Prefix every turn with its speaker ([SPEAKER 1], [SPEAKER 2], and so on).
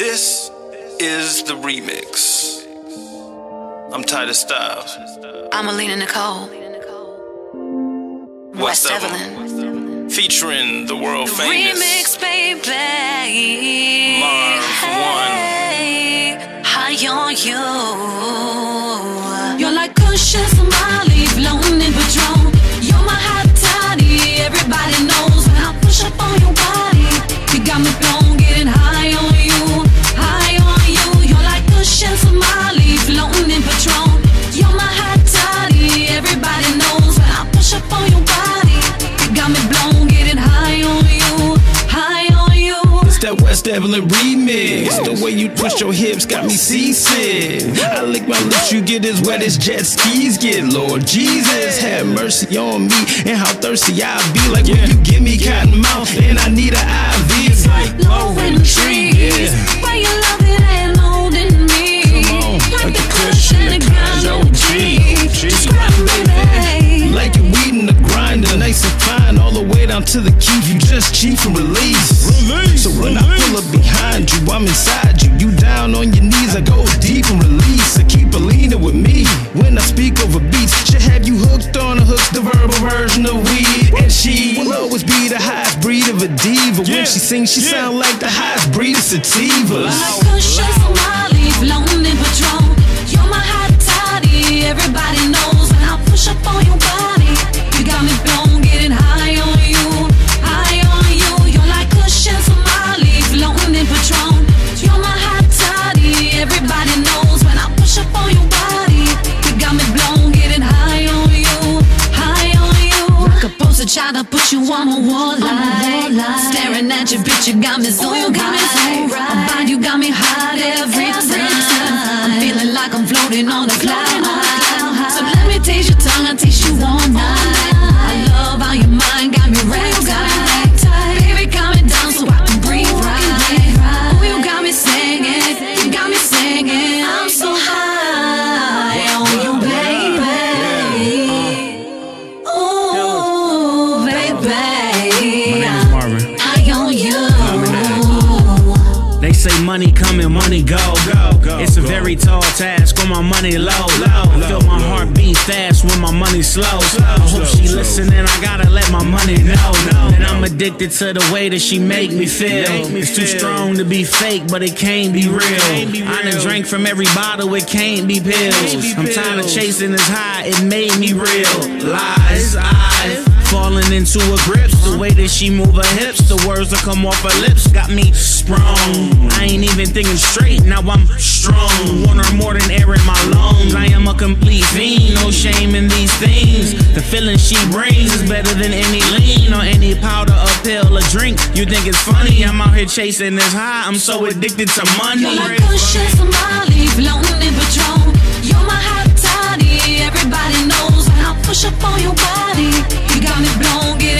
[SPEAKER 1] This is the remix. I'm Titus Styles.
[SPEAKER 2] I'm Alena Nicole. West Evelyn.
[SPEAKER 1] Featuring the world famous
[SPEAKER 2] remix, baby.
[SPEAKER 1] Marv
[SPEAKER 2] Hey, high on you.
[SPEAKER 3] You're like Cushion, Somali, floating in Patron. You're my hot toddy, everybody knows when I push up on your body. You got me blown, getting high on you, high on you. You're like Cushion, Somali, floating in Patron. You're my hot toddy, everybody knows when I push up on your body. You got me blown, getting high on you, high on you.
[SPEAKER 4] It's that West Evelyn remix. The way you twist your hips got me seasick. I lick my lips, you get as wet as jet skis get. Lord Jesus, have mercy on me and how thirsty I be. Like when you give me cotton mouth and I need an IV. It's like
[SPEAKER 3] blowing the trees. Why you love it and holding me?
[SPEAKER 4] Come on,
[SPEAKER 3] like the cushion and got no G. Scrap, baby.
[SPEAKER 4] Like you're weeding the grinder, nice and fine, all the way down to the key. You just cheat from release. So when I pull up behind you, I'm inside you. You down on your knees, I go deep and release. I keep Alena with me when I speak over beats. Should have you hooked on a hook's the verbal version of weed. And she will always be the highest breed of a diva. When she sings, she sound like the highest breed of sativas.
[SPEAKER 3] Like Cushion, Somali, floating in Patron. You're my hot toddy, everybody knows when I push up on your body. You got me blown, getting high on you, high on you. You're like Cushion, Somali, floating in Patron. You're my hot toddy, everybody knows when I push up on your body. You got me blown, getting high on you, high on you. Like a poster child, I put you on my wall light. Staring at your bitch, you got me so right. About you got me hot every time. I'm feeling like I'm floating on a cloud. So let me taste your tongue, I'll taste you all night. I love how your mind got me wrapped tight. Baby, calm it down so I can breathe right. Oh, you got me singing, you got me singing. I'm so high on you, baby. Oh, baby.
[SPEAKER 5] My name is Marvin.
[SPEAKER 3] High on you.
[SPEAKER 5] They say money come and money go. It's a very tall task when my money low. I feel my heart beat fast when my money slow. I hope she listening, I gotta let my money know. And I'm addicted to the way that she make me feel. It's too strong to be fake, but it can't be real. I done drank from every bottle, it can't be pills. I'm tired of chasing this high, it made me real. Lies, I've falling into her grips. The way that she move her hips, the words that come off her lips got me sprung. I ain't even thinking straight, now I'm strong. Want her more than air in my lungs. I am a complete fiend, no shame in these things. The feeling she brings is better than any lean or any powder, a pill, a drink. You think it's funny? I'm out here chasing this high, I'm so addicted to money.
[SPEAKER 3] You're like Cushion, Somali, floating in Patron. You're my hot toddy, everybody knows when I push up on your body. You got me blown, get